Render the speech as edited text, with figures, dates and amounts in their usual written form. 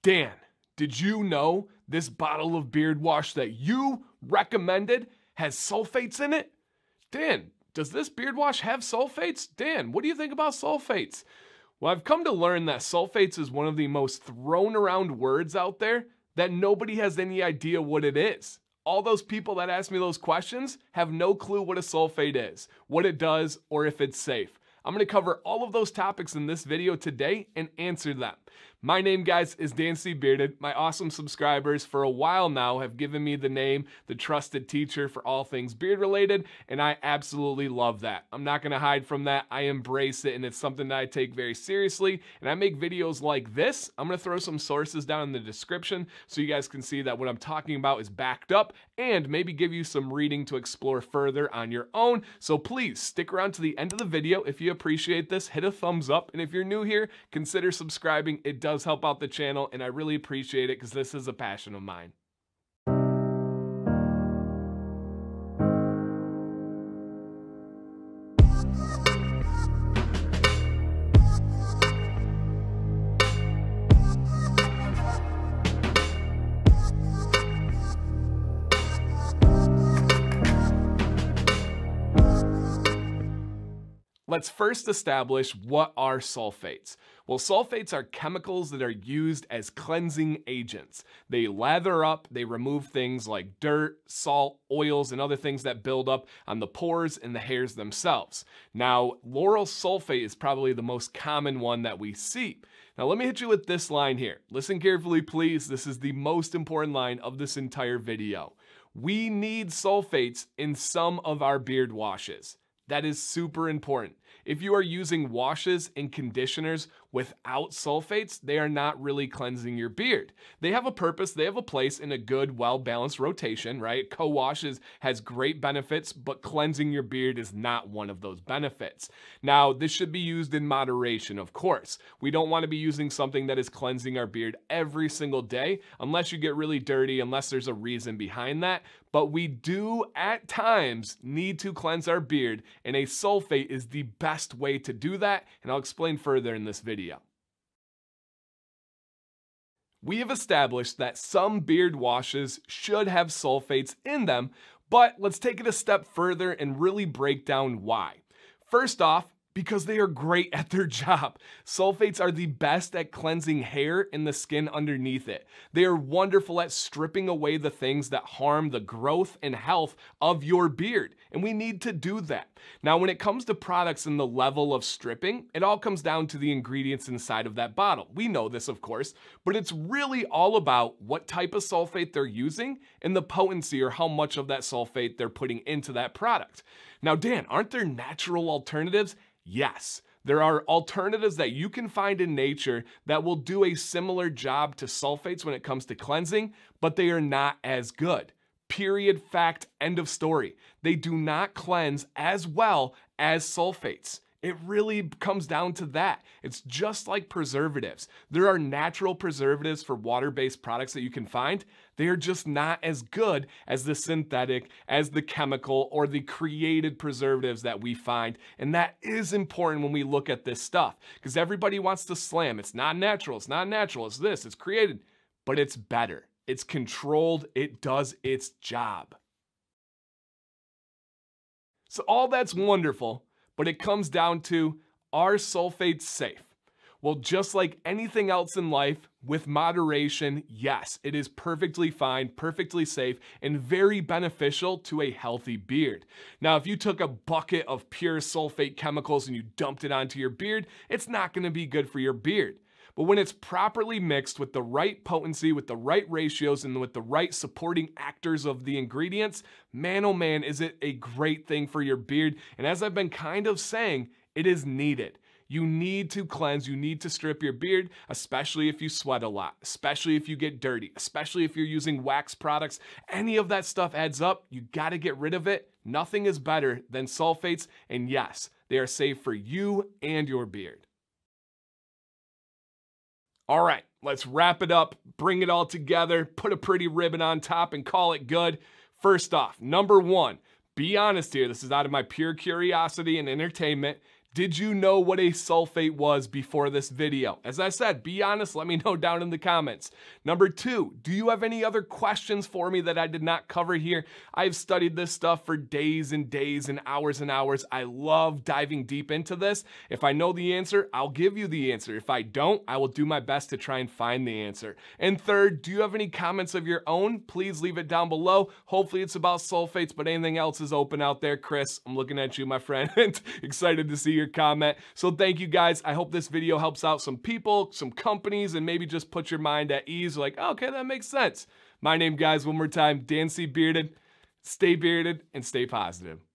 Dan, did you know this bottle of beard wash that you recommended has sulfates in it? Dan, does this beard wash have sulfates? Dan, what do you think about sulfates? Well, I've come to learn that sulfates is one of the most thrown around words out there that nobody has any idea what it is. All those people that ask me those questions have no clue what a sulfate is, what it does, or if it's safe. I'm going to cover all of those topics in this video today and answer them. My name, guys, is DanCBearded. My awesome subscribers for a while now have given me the name, the trusted teacher for all things beard related, and I absolutely love that. I'm not going to hide from that. I embrace it, and it's something that I take very seriously, and I make videos like this. I'm going to throw some sources down in the description so you guys can see that what I'm talking about is backed up and maybe give you some reading to explore further on your own. So please stick around to the end of the video. If you appreciate this, hit a thumbs up, and if you're new here, consider subscribing. It does help out the channel, and I really appreciate it because this is a passion of mine. Let's first establish what are sulfates. Well, sulfates are chemicals that are used as cleansing agents. They lather up, they remove things like dirt, salt, oils, and other things that build up on the pores and the hairs themselves. Now, lauryl sulfate is probably the most common one that we see. Now, let me hit you with this line here. Listen carefully, please. This is the most important line of this entire video. We need sulfates in some of our beard washes. That is super important. If you are using washes and conditioners without sulfates, they are not really cleansing your beard. They have a purpose, they have a place in a good, well-balanced rotation, right? Co-wash has great benefits, but cleansing your beard is not one of those benefits. Now, this should be used in moderation, of course. We don't want to be using something that is cleansing our beard every single day, unless you get really dirty, unless there's a reason behind that. But we do, at times, need to cleanse our beard, and a sulfate is the best way to do that, and I'll explain further in this video. We have established that some beard washes should have sulfates in them, but let's take it a step further and really break down why. First off, because they are great at their job. Sulfates are the best at cleansing hair and the skin underneath it. They are wonderful at stripping away the things that harm the growth and health of your beard, and we need to do that. Now, when it comes to products and the level of stripping, it all comes down to the ingredients inside of that bottle. We know this, of course, but it's really all about what type of sulfate they're using and the potency or how much of that sulfate they're putting into that product. Now, Dan, aren't there natural alternatives? Yes, there are alternatives that you can find in nature that will do a similar job to sulfates when it comes to cleansing, but they are not as good. Period, fact, end of story. They do not cleanse as well as sulfates. It really comes down to that. It's just like preservatives. There are natural preservatives for water-based products that you can find. They are just not as good as the synthetic, as the chemical, or the created preservatives that we find. And that is important when we look at this stuff, because everybody wants to slam. It's not natural, it's not natural, it's this, it's created. But it's better. It's controlled, it does its job. So all that's wonderful, but it comes down to, are sulfates safe? Well, just like anything else in life, with moderation, yes, it is perfectly fine, perfectly safe, and very beneficial to a healthy beard. Now, if you took a bucket of pure sulfate chemicals and you dumped it onto your beard, it's not going to be good for your beard. But when it's properly mixed with the right potency, with the right ratios, and with the right supporting actors of the ingredients, man, oh man, is it a great thing for your beard. And as I've been kind of saying, it is needed. You need to cleanse, you need to strip your beard, especially if you sweat a lot, especially if you get dirty, especially if you're using wax products. Any of that stuff adds up, you gotta get rid of it. Nothing is better than sulfates, and yes, they are safe for you and your beard. All right, let's wrap it up, bring it all together, put a pretty ribbon on top and call it good. First off, number one, be honest here. This is out of my pure curiosity and entertainment. Did you know what a sulfate was before this video? As I said, be honest, let me know down in the comments. Number 2, do you have any other questions for me that I did not cover here? I've studied this stuff for days and days and hours. I love diving deep into this. If I know the answer, I'll give you the answer. If I don't, I will do my best to try and find the answer. And third, do you have any comments of your own? Please leave it down below. Hopefully it's about sulfates, but anything else is open out there. Chris, I'm looking at you, my friend. Excited to see your comment. So thank you guys. I hope this video helps out some people, some companies, and maybe just put your mind at ease. Like, oh, okay, that makes sense. My name, guys, one more time, DanCBearded. Stay bearded and stay positive.